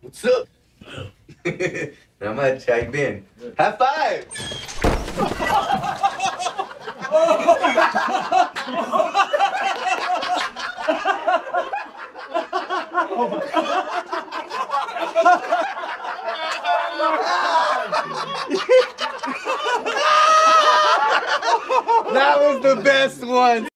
What's up? Not much. How you been? High five! That was the best one.